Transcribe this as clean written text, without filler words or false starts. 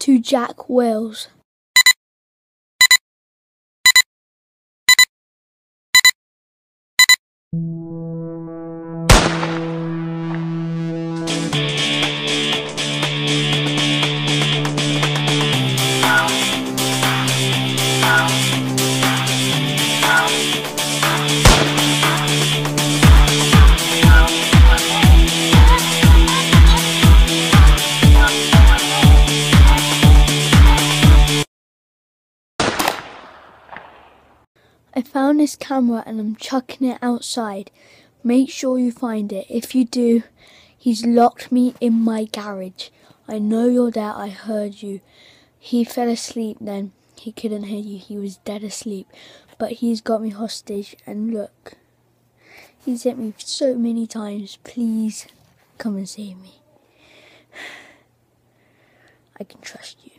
to Jack Wills. I found this camera and I'm chucking it outside. Make sure you find it. If you do, he's locked me in my garage. I know you're there, I heard you. He fell asleep then. He couldn't hear you, he was dead asleep. But he's got me hostage and look. He's hit me so many times. Please come and save me. I can trust you.